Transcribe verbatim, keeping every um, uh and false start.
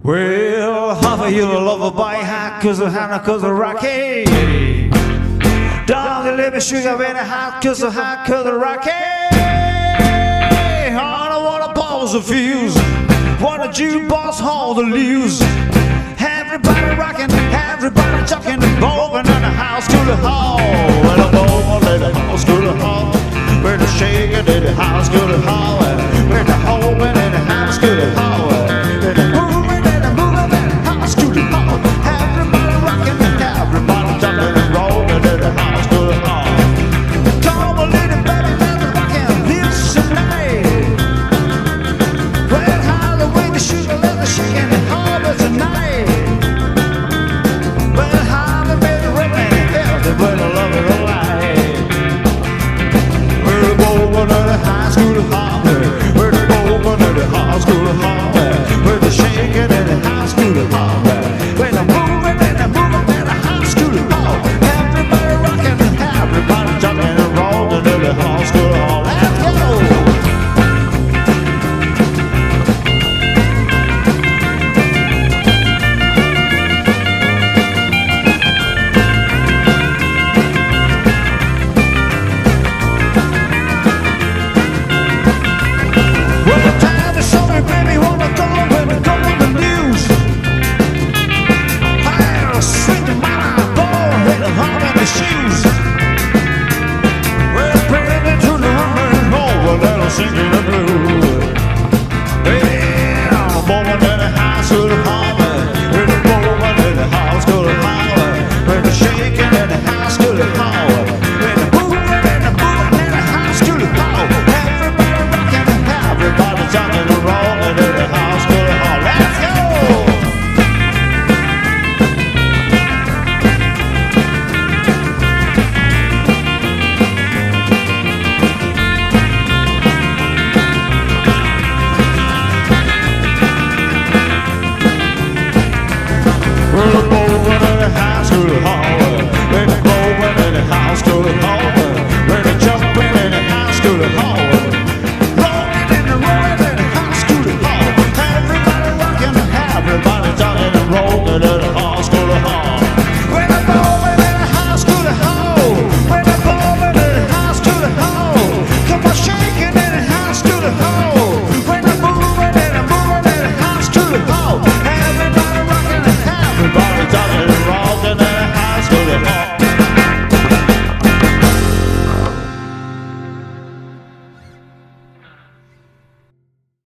Well, half of you love a bite hot cause of Hannah cause of Rocky. Don't you let me sugar in a hot cause of hot cause of Rocky. I don't wanna pause the fuse. Want a jukebox hall to lose. Everybody rocking, everybody chucking, moving in the house to the hall. When I'm moving in the house to the hall. When the shaking in the house to the hall. When the holding in the house to the hall. When the moving in the moving in the house to the hall. Everybody rocking, everybody jumping and rolling in the house to the hall. Come on, little baby, let me rockin' this tonight. Well, how the way the sugar, let the shaking and harbor tonight. Well, how the baby ripping and belting, but I love it alive. We're going to the high school hall. We're going to the high school hall. We're shaking in the high school hall. We're moving and the moving in the high school hall. Everybody rocking and everybody jumping and rolling in the high school hall. Let's go! Well, the time is short, baby, wanna go when we go on the news. I'll swing the mama ball, hit a hum in the shoes. We're bringing to the room and roll, let us sing the blues. Yeah, I'm moving in the house to the hall. We're moving in the house to the hall. We're shaking in the house to the hall.